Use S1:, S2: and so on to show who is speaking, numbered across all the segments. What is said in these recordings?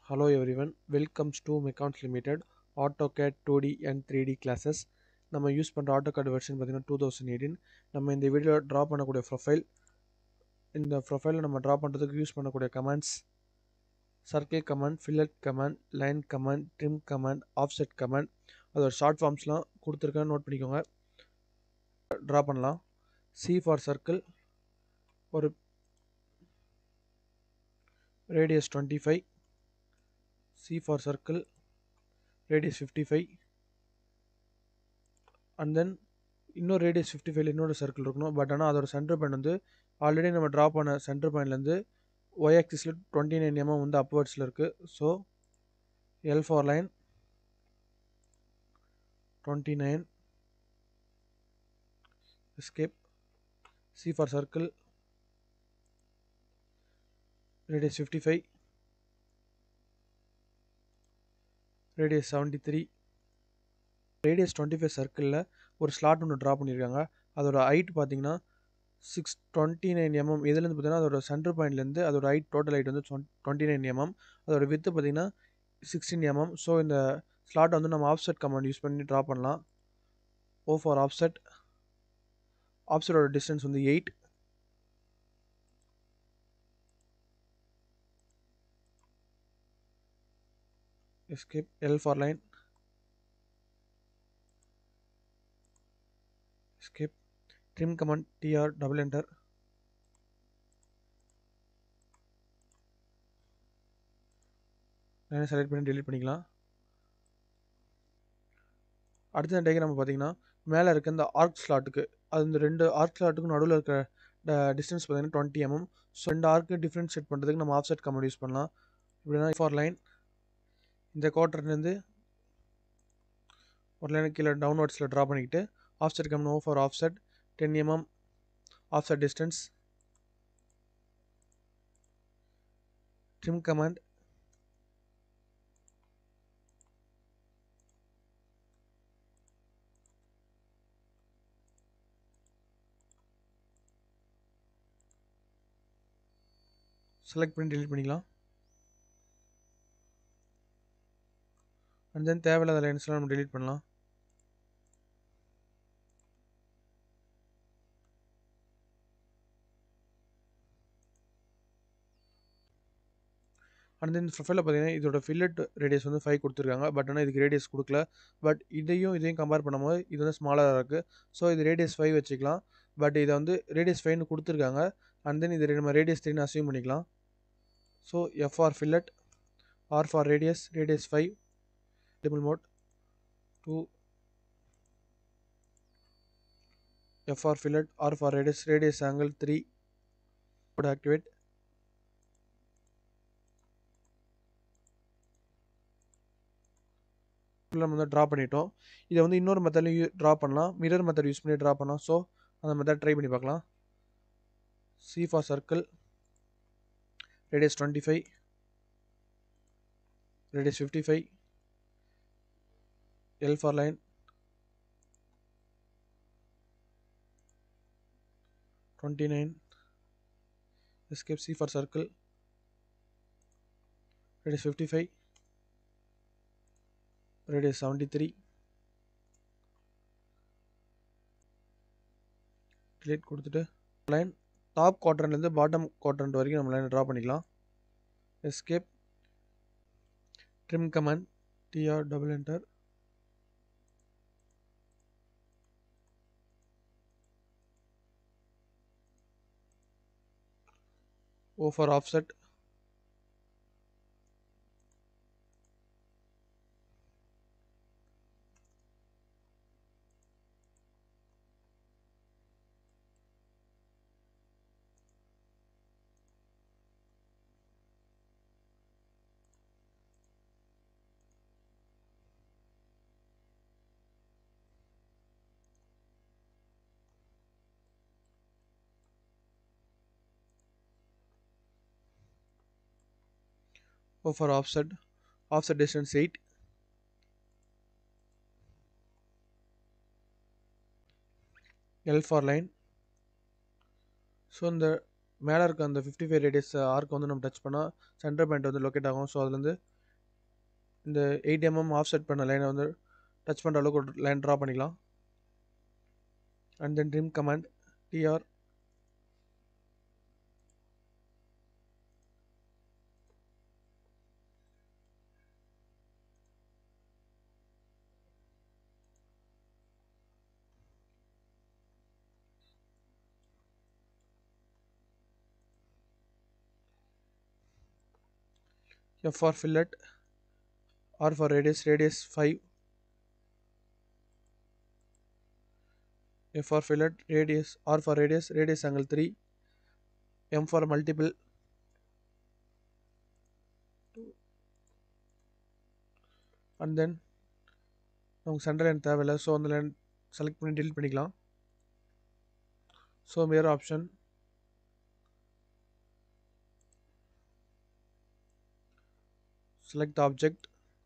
S1: Hello everyone, welcome to Mecons Limited AutoCAD 2D and 3D classes. நம்ம use பண்ணுற AutoCAD version பார்த்தீங்கன்னா 2018. நம்ம இந்த வீடியோ ட்ரா பண்ணக்கூடிய ப்ரொஃபைல், இந்த ப்ரொஃபைலில் நம்ம ட்ரா பண்ணுறதுக்கு யூஸ் பண்ணக்கூடிய commands circle command, fillet command, line command, trim command, offset command, அதோட ஷார்ட் ஃபார்ம்ஸ்லாம் கொடுத்துருக்கேன், நோட் பண்ணிக்கோங்க. ட்ரா பண்ணலாம். C ஃபார் சர்க்கிள், ஒரு radius 25, C for circle, radius 55, and then இன்னொரு ரேடியஸ் 55 இன்னொரு சர்க்கிள் இருக்கணும். பட் ஆனால் அதோட சென்டர் பாயிண்ட் வந்து ஆல்ரெடி நம்ம ட்ரா பண்ண சென்டர் பாயிண்ட்லேருந்து ஒய் ஆக்சிஸில் 29 mm வந்து அப்வர்ட்ஸில் இருக்குது. So L for line 29, escape. C for circle, radius 55, radius 73, radius 25 சர்க்கிளில் ஒரு ஸ்லாட் ஒன்று ட்ரா பண்ணியிருக்காங்க. அதோட ஹைட் பார்த்தீங்கன்னா 629 mm. இதுலேருந்து பார்த்தீங்கன்னா அதோட சென்டர் பாயிண்ட்லேருந்து அதோட ஹைட், டோட்டல் ஹைட் வந்து 29 mm. அதோட வித்து பார்த்தீங்கன்னா 16 mm. ஸோ இந்த ஸ்லாட் வந்து நம்ம ஆஃப்செட் கமாண்ட் யூஸ் பண்ணி ட்ரா பண்ணலாம். ஓ ஃபார் ஆஃப்செட், ஆஃப்செட்டோட டிஸ்டன்ஸ் வந்து 8. Escape. L for line, escape. Trim command tr double enter. லைனை செலக்ட் பண்ணி delete பண்ணிக்கலாம். அடுத்த டயக்ராம் பார்த்தீங்கன்னா மேலே இருக்க இந்த ஆர்க் ஸ்லாட்டுக்கு, அது இந்த ரெண்டு ஆர்க் ஸ்லாட்டுக்கும் நடுவில் இருக்க டிஸ்டன்ஸ் பார்த்தீங்கன்னா 20 mm. ஸோ ரெண்டு ஆர்க்கு டிஃப்ரென்ஷியேட் பண்ணுறதுக்கு நம்ம ஆஃப்செட் கமாண்ட் யூஸ் பண்ணலாம். இப்படின்னா ஃபார் லைன், இந்த குவார்டர்லேருந்து ஒரு லைன் கீழே டவுன்வர்ட்ஸில் ட்ரா பண்ணிக்கிட்டு offset command O for offset 10 mm offset distance. Trim command, select பண்ணி delete பண்ணிக்கலாம். அண்ட் தென் தேவையில்லாத லைன்ஸ்லாம் நம்ம delete பண்ணலாம். அண்ட் இந்த ப்ரொஃபைலில் பார்த்தீங்கன்னா இதோட ஃபில்லட் ரேடியஸ் வந்து 5 கொடுத்துருக்காங்க. பட் ஆனால் இதுக்கு ரேடியஸ் கொடுக்கல. பட் இதையும் கம்பேர் பண்ணும்போது இது வந்து ஸ்மாலாக இருக்குது. ஸோ இது ரேடியஸ் 5 வச்சுக்கலாம். பட் இதை வந்து ரேடியஸ் 5னு கொடுத்துருக்காங்க. அண்ட் தென் இது நம்ம ரேடியஸ் 3னு அசியூம் பண்ணிக்கலாம். So F for fillet, R for radius 5, table mode 2, F for fillet, R for radius angle 3, would activate. நம்ம வந்து ட்ரா பண்ணிட்டோம். இதை வந்து இன்னொரு மெத்தட்லையும் ட்ரா பண்ணலாம், மிரர் மெத்தட் யூஸ் பண்ணி ட்ரா பண்ணலாம். ஸோ அந்த மெத்தட் ட்ரை பண்ணி பார்க்கலாம். C for circle, radius 25, radius 55, L for line 29, escape. C for circle, radius 55, radius 73, delete கொடுத்துட்டு லைன் டாப் குவாட்ரண்ட்லேருந்து பாட்டம் குவாட்ரண்ட் வரைக்கும் நம்ம லைனை ட்ரா பண்ணிக்கலாம். Escape. Trim command tr double enter. O for offset, O for offset, offset distance 8, L for line. So இந்த மேலே இருக்க அந்த 55 ரேடியஸ் ஆர்க் வந்து நம்ம டச் பண்ணால் சென்டர் பாயிண்ட் வந்து லொக்கேட் ஆகும். ஸோ அதுலேருந்து இந்த 8 mm ஆஃப்செட் பண்ண லைனை வந்து டச் பண்ணுற அளவுக்கு ஒரு லைன் ட்ரா பண்ணிக்கலாம். And then trim command tr F for fillet, R for radius 5, F for fillet, R for radius angle 3, M for multiple, and then நமக்கு சென்டர் லைன் தேவையில்லை, ஸோ அந்த லைன் செலக்ட் பண்ணி delete பண்ணிக்கலாம். So mirror option, select the object,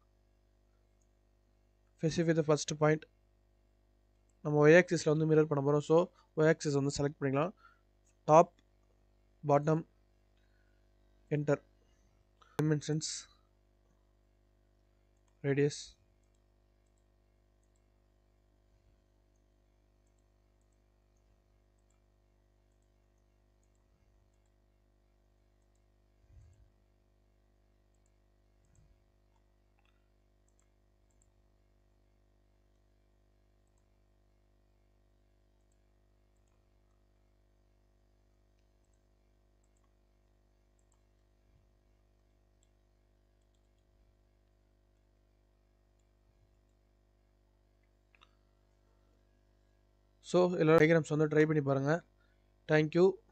S1: specify the first point. நம்ம y axisல வந்து mirror பண்ண போகிறோம், ஸோ y axis வந்து செலக்ட் பண்ணிக்கலாம். Top, bottom, enter. dimensions, radius, so எல்லா டயக்ராம்ஸ் வந்து ட்ரை பண்ணி பாருங்கள். தேங்க்யூ.